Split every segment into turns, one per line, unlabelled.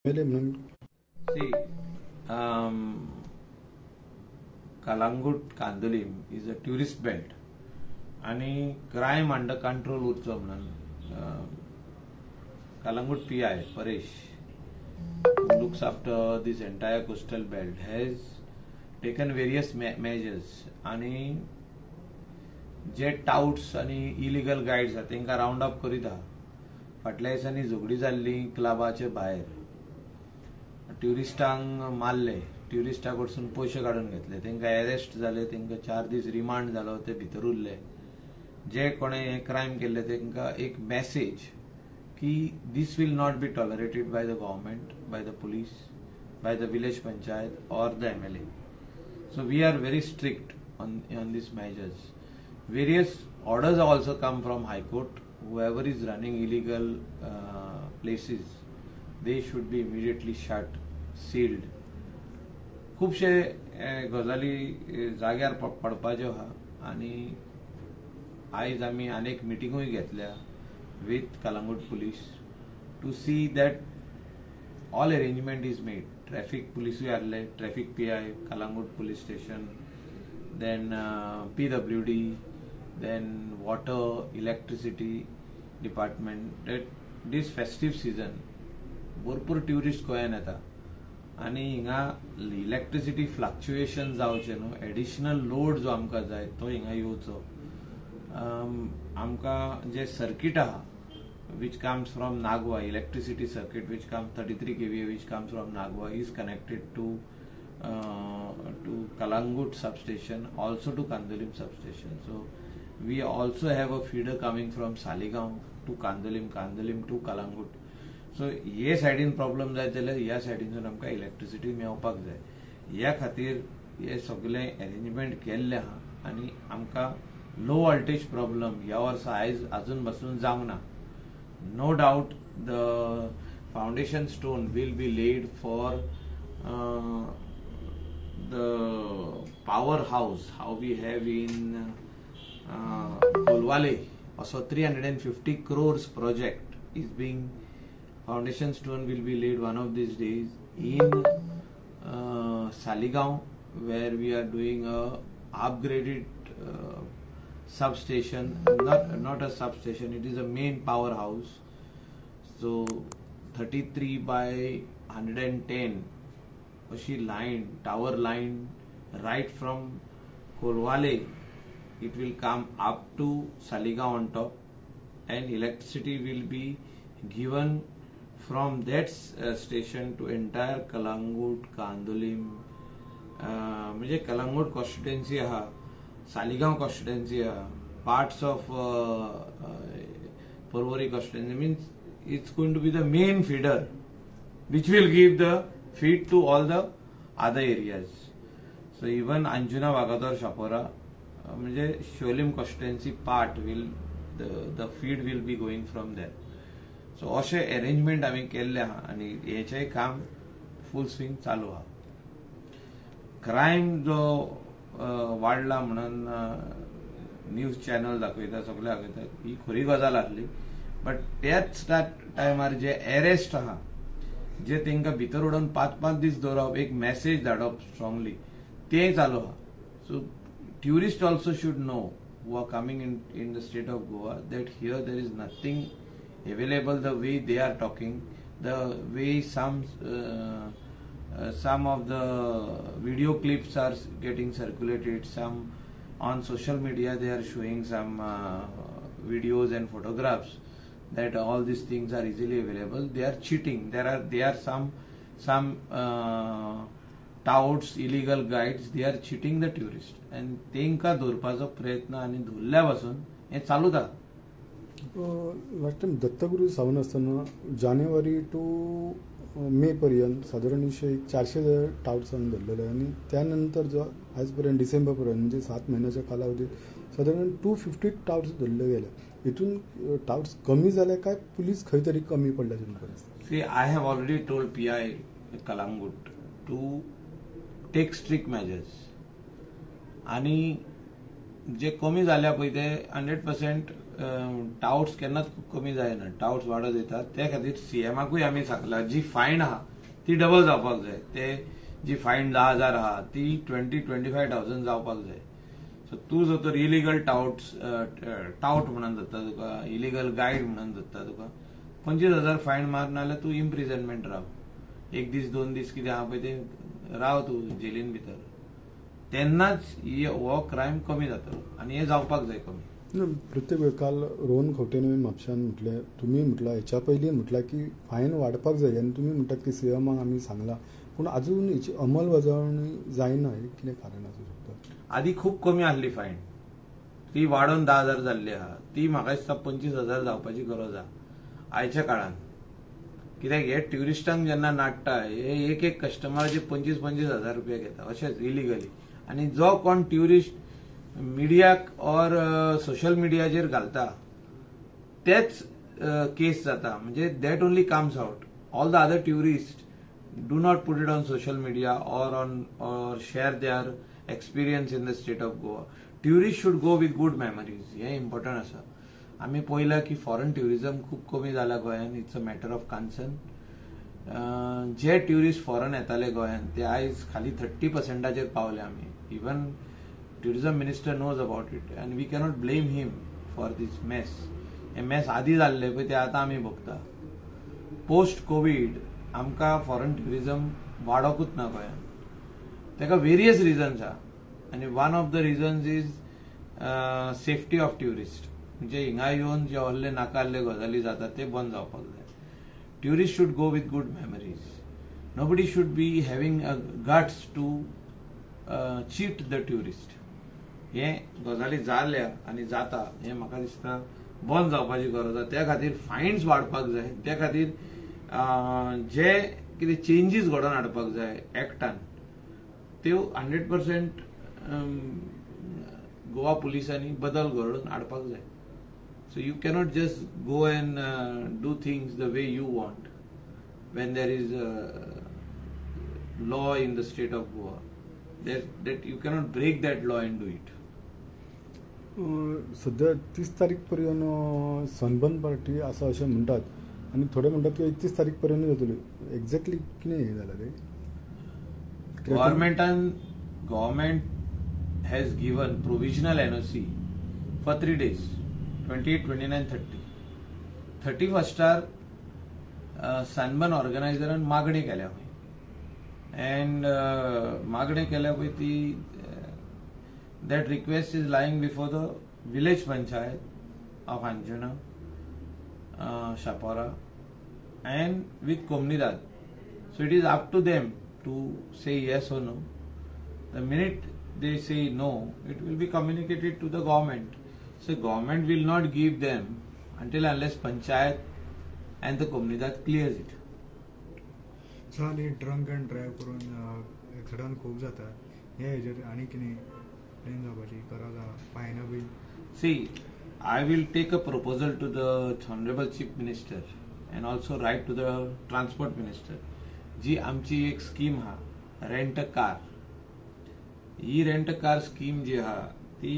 See, Kalangut Kandolim is a tourist belt and crime under control urcho म्हणून Kalangut PI Paresh, who looks after this entire coastal belt, has taken various measures आणि जे touts आणि illegal guides आहात तांकां round up करीत आहा. फाटल्या दिसांनी झगडी जाल्ली क्लबाचे भायर ट्युरिस्टांक मारले, ट्युरिस्टां कडसून पयशे काडून घेतले, तांकां अरेस्ट जाले, तांकां 4 दीस रिमांड जालो, ते भितर उरले. जे कोणे हे क्रायम केले तांकां एक मेसेज की this will not be tolerated by the government, by the police, by the village panchayat or the MLA. So we are very strict on these measures. Various orders have also come from High Court. Whoever is running illegal places, they should be immediately shut, sealed. खूपशे गजाली जाग्यार पडपाच्यो आहा आनी आयज आमी अनेक मिटिंगूय घेतल्या with Kalangut police to see that all arrangement is made. Traffic police आसले, traffic PI, Kalangut police station, then PWD, then water, electricity department. That this festive season भरपूर टुरिस्ट गोंयांत येता आनी हिंगा इलेक्ट्रिसिटी फ्लक्च्युएशन जावचे न्हू, एडिशनल लोड जो आमकां जाय तो हिंगा येवचो. आमकां जे सर्किट आहा which comes from Nagwa, electricity circuit which comes 33 kVA which comes from Nagwa is connected to Kalangut substation, also to Kandolim substation. So we also have a feeder coming from Saligaon to Kandolim, Kandolim to Kalangut. So ये साइडीन problem जाय जाल्यार ह्या साइडीनसून आमकां electricity मेळपाक जाय. ह्या खातीर हे सगळे अरेंजमेंट केल्ले आहा आनी आमकां लो वोल्टेज प्रॉब्लम ह्या वर्सा आयज आजून पासून जावंक ना. No doubt the foundation stone will be laid for the powerhouse how we have in Kolwale. Also 350 crores project is being, foundation stone will be laid one of these days in Saligaon, where we are doing a upgraded substation, not a substation, it is a main powerhouse. So 33 by 110 अशी line, tower line right from Kolwale, it will come up to Saligaon on top, and electricity will be given from that station to entire Kalangut, Kandolim, म्हणजे Kalangut constituency आहा, Saligaon constituency, parts of Porvorim constituency, means it's going to be the main feeder which will give the feed to all the other areas. So even Anjuna Vagador Shapora, म्हणजे Sholim constituency part will, the feed will be going from there. So अशे arrangement आमी केल्ले आहा आनी हेचें काम फुल swing चालू आहा. Crime जो वाडला म्हणून न्यूज चॅनल दाखयता, सगळे दाखयता, ही खरी गजाल आसली. बट त्याच टायमार जे अरेस्ट आहा, जे तांकां भितर उडोवन 5-5 दीस दवरप, एक मेसेज धाडप स्ट्रॉंगली, तें चालू आहा. So tourist also should know who are coming in the state of Goa that here there is nothing available the way they are talking, the way some of the video clips are getting circulated, some on social media they are showing some videos and photographs that all these things are easily available. They are cheating. There are some touts, illegal guides, they are cheating the tourists and तेंका धरपाचो प्रयत्न आनी धरल्या पासून हे चालूच आहा.
Last time Dattaguru सावन आसतना जानेवारी to मे पर्यंत साधारण 400 टाउट्स आमी धरलेले आनी त्यानंतर जो आज पर्यंत डिसेंबर पर्यंत म्हणजे 7 महिन्याच्या कालावधीत साधारण 250 टाउट्स धरले गेले. हितून टाउट्स कमी जाले काय पुलीस खंय तरी कमी पडल्याचे तुमकां दिसता?
See, I have already told PI Kalangut to take strict measures आणि जे कमी जाल्या पळय ते 100% टाउट्स केन्नाच कमी जायना, टाउट्स वाडत येतात. त्या खातीर CMकूय आमी सांगला जी फायन आहा ती डबल जावपाक जाय. ते जी फायन 10,000 आहा ती 20-25,000 जावपाक जाय. सो तूं जर तर इलिगल टाउट म्हणून जाता तुका, इलिगल गायड म्हणून जाता तुका 25,000 फायन मार, नाल्यार तूं इम्प्रिझनमेंट राव. 1 दीस 2 दीस कितें आहा पळय ते राव तूं जेलीन भितर. तेन्नाच हो क्रायम कमी जातलो आनी हे जावपाक जाय कमी.
प्रत्येक वेळ काल रोहन खंवटेन म्हापशान म्हटलें, तुमी म्हटलां हेच्या पयलीं म्हटलां की फायन वाडपाक जाय आनी तुमी म्हणटात की सीएमाक आमी सांगलां, पूण अजून हेची अंमलबजावणी जायना. हे कितें कारण आसूं शकता?
आधी खूप कमी आसली फायन, ती वाडोवन 10,000 जाल्ली आहा. ती म्हाका दिसता 25,000 जावपाची गरज आहा आयच्या काळान. कित्याक हे ट्युरिस्टांक जेन्ना नाडटा हे एक एक कस्टमराचे 25,000 रुपया घेता अशेंच इलिगली. आनी जो कोण ट्युरिस्ट मिडियाक ऑर सोशल मिडियाचेर घालता तेच केस जाता. म्हणजे that only comes out. All the other tourist do not put it on social media or share their experience in the state of Goa. Tourists should go with good memories. हे important आसा. आमी पळयला की foreign tourism खूप कमी जाला गोंयान. It's a matter of concern. जे ट्युरिस्ट फॉरेन येताले गोंयान ते आयज खाली 30% पावले आमी. Even tourism minister knows about it and we cannot blame him for this mess. हे मेस आधी जाल्ले पळय ते आतां आमी भोगता. पोस्ट कोविड आमकां फॉरेन ट्युरिझम वाडोकूच ना गोंयान. ताका वेरियस रिजन्स आहा आनी one of the reasons is safety of tourist. म्हणजे हिंगा येवन जे व्हडले नाकाल्ले गजाली जातात ते बंद जावपाक जाय. Tourist should go with good memories. Nobody should be having guts to cheat the tourist. हे गजाली जाल्ल्या आनी जाता हे म्हाका दिसता बंद जावपाची गरज आहा. त्या खातीर फायन्स वाडपाक जाय. त्या खातीर जे कितें चेंजीस घडोवन हाडपाक जाय एक्टान त्यो 100% गोवा पुलिसांनी बदल घडोवन हाडपाक जाय. So you cannot just go and do things the way you want when there is law in the state of Goa. that you cannot break that law and do it.
सध्या 30 तारीख पर्यंत सनबर्न पार्टी आसा अशें म्हणटात आनी थोडे म्हणटात की 31 तारीख पर्यंत जातली. एक्झॅक्टली कितें हें जालां ते?
Government has given provisional NOC for 3 days, 28, 29, 30. 31st Sunburn ऑर्गनायझरान मागणी केल्या पळय अँड मागणी केल्या पळय ती that request is lying before the village panchayat of Anjuna, Shapora and with Komnidad. So it is up to them to say yes or no. The minute they say no, it will be communicated to the government. So government will not give them until unless panchayat and the Komnidad clears it.
चाली drunk and drive करून accident खूप जाता. हे हेजेर आनी कितें plan जावपाची गरज आहा? फायना बीन
See, I will take a proposal to the Honorable Chief Minister and also write to the Transport Minister. जी आमची एक स्कीम हा रेंट अ कार. ही रेंट अ कार स्कीम जी आहा ती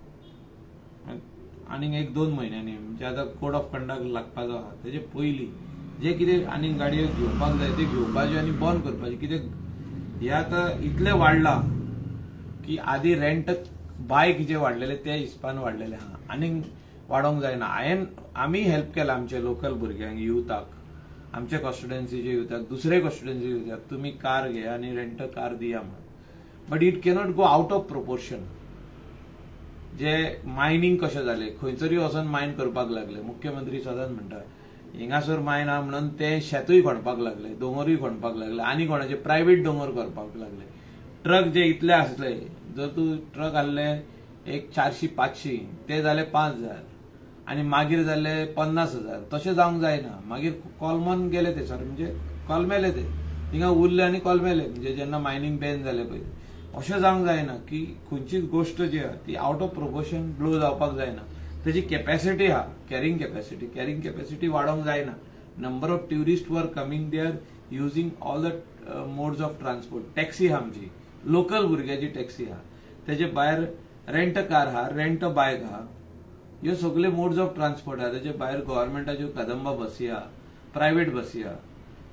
आनीक 1-2 म्हयन्यांनी म्हणजे आतां कोड ऑफ कंडक्ट लागपाचो आहा तेजे पयलीं जे कितें आनीक गाडयो घेवपाक जाय ते घेवपाच्यो आनी बंद करपाचे. कित्याक हे आतां इतलें वाडलां की आधी रेंट बायक जे वाडलेले ते हिसपान वाडलेले आहा आनीक वाडोवंक जायना. आमी हेल्प केला आमच्या लोकल भुरग्यांक, युथाक, आमच्या कॉन्स्टिट्युएन्सीच्या युथाक, दुसरे कॉन्स्टिट्युएन्सी युथाक तुमी कार घे आनी रेंट कार दिया म्हणून. But it cannot go out of proportion. जे मायनिंग कशें जालें, खंयसरूय वचून मायन करपाक लागले. मुख्यमंत्री सदांच म्हणटा हिंगासर मायन आहा म्हणून ते शेतूय खणपाक लागले, दोंगरूय खणपाक लागले, आनी कोणाचे प्रायव्हेट दोंगर करपाक लागले. ट्रक जे इतले आसले, जर तूं ट्रक आहले एक 400-500 ते जाले 5,000 आनी मागीर जाले 50,000. तशें जावंक जायना. मागीर कॉलमन गेले ते सर म्हणजे कॉलमेले ते थिंगा उरले आनी कॉलमेले. म्हणजे जेन्ना मायनिंग बॅन जाले पळय अशें जावंक जायना की खंयचीच गोष्ट जी आहा ती आउट ऑफ प्रोपोर्शन ब्लो जावपाक जायना. तेजी कॅपॅसिटी आहा, कॅरिंग कॅपॅसिटी वाडोवंक जायना. Number of tourist were coming they are using all the modes of transport. Taxi आहा आमची लोकल भुरग्याची टॅक्सी आहा, तेजे भायर रेंट कार आहा, रेंट बायक आहा. ह्यो सगळे मोड्स ऑफ ट्रान्सपोर्ट आहा. तेजे भायर गव्हर्मेंटाच्यो कदंबा बसी आहा, प्रायव्हेट बसी आहा.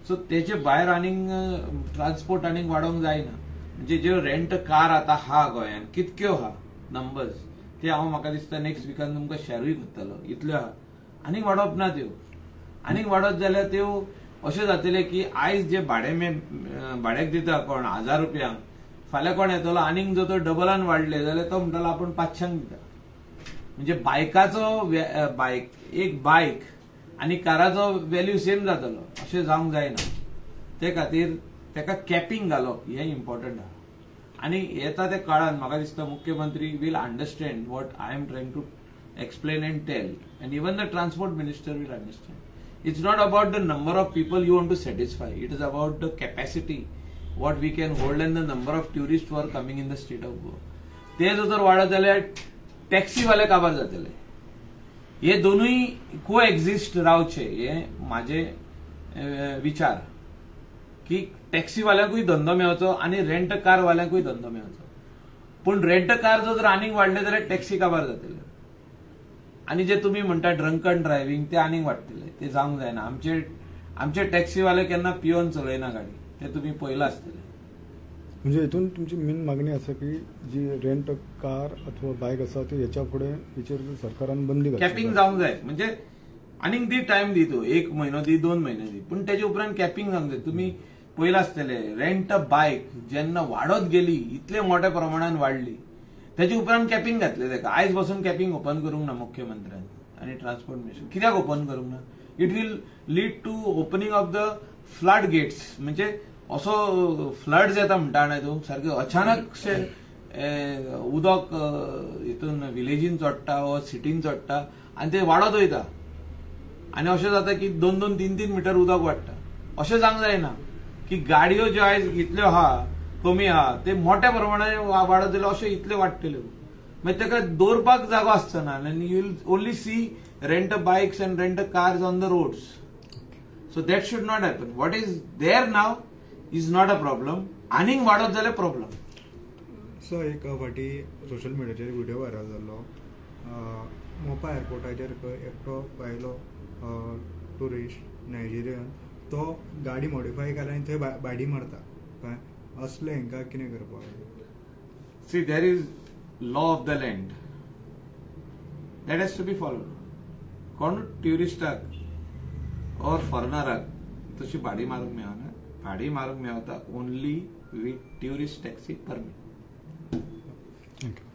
सो तेचे भायर आनीक ट्रान्सपोर्ट आनीक वाडोवंक जायना. म्हणजे ज्यो रेंट कार आतां हा गोंयांत कितक्यो हा नंबर्स ते हांव म्हाका दिसता नेक्स्ट विकान तुमकां शेरूय करतलो, इतल्यो हा. आनीक वाडोवप ना त्यो. आनीक वाडत जाल्यार त्यो अशें जातलें की आयज जे भाड्याक दिता कोण 1000 रुपयांक, फाल्यां कोण येतलो आनीक जर तो डबलान वाडले जाल्यार तो म्हणटलो आपूण 500 दिता. म्हणजे बायकाचो एक बायक आनी काराचो व्हॅल्यू सेम जातलो अशें जावंक जायना. ते खातीर तेका कॅपिंग घालप हें इम्पॉर्टंट आहा. आनी येता त्या काळान म्हाका दिसता मुख्यमंत्री will understand what I am trying to explain and tell, and even the transport minister will understand. It's not about the number of people you want to satisfy, it is about the capacity what we can hold and the number of tourists who are coming in the state of Goa. ते जर वाढत जाल्यार taxi वाले काबार जातले. हे दोनूय को एक्झिस्ट रावचे हे माझे विचार की टॅक्सी वाल्यांकूय धंदो मेळचो आणि रेंट कार वाल्यांकूय धंदो मेळचो. पूण रेंट कार जर आनीक वाडले जाल्यार टॅक्सी काबार जातले. आणि जे तुम्ही म्हणता ड्रंकन ड्रायव्हिंग ते आनीक वाडटले. ते जावंक जायना. आमचे टॅक्सीवाले केन्ना पिवन चलयना गाडी, ते तुम्ही पळयलां आसतलें.
म्हणजे हितून तुमची मेन मागणी आसा की जी रेंट कार अथवा बायक आसा ती हेच्या फुडें हेचेर सरकारान बंदी घालची.
कॅपिंग जावंक जाय. म्हणजे आनीक दी टायम दी तूं 1 म्हयनो दी 2 म्हयने दी, पूण तेजे उपरांत कॅपिंग जावंक जाय. तुम्ही पळयलां आसतलें रेंट बायक जेन्ना वाडत गेली इतले मोठ्या प्रमाणात वाडली त्याच्या उपरांत कॅपिंग घातले तेका. आयज बसून कॅपिंग ओपन करूंक ना मुख्यमंत्र्यान आणि ट्रान्सपोर्ट मिनिस्टर. कित्याक ओपन करूंक ना? It will lead to opening of the flood gates. म्हणजे असो फ्लड्स येता म्हणटा न्हय तूं, सारके अचानकशे उदक हितून विलेजीन चडटा वा सिटीन चडटा आनी ते वाडत वयता आनी अशें जाता की 2-2, 3-3 मिटर उदक वाडटा. अशें जावंक जायना की गाडयो ज्यो आयज इतल्यो आहा कमी आहा ते मोठ्या प्रमाणात वाडत जाल्यार अशें इतले वाडटल्यो. मागीर तेका दवरपाक जागो आसचो ना आनी you will only see rent bikes and rent cars on the roads. So that should not happen. What is there now is not a problem. आनीक वाडत जाल्यार प्रॉब्लम.
सो एक फाटी सोशल मिडियाचेर व्हिडिओ व्हायरल जाल्लो. मोपा एअरपोर्टाचेर एकटो भायलो टुरिस्ट नायजेरियन तो गाडी मॉडिफाय केला आनी थंय भाडी मारता. कळ्ळें? असले हांकां कितें करपाक?
See there is law of the land that has to be followed. कोण ट्युरिस्टाक ऑर फॉरेनराक तशी भाडी मारूंक मेळना. भाडी मारूंक मेळता only with tourist taxi permit.
Thank you.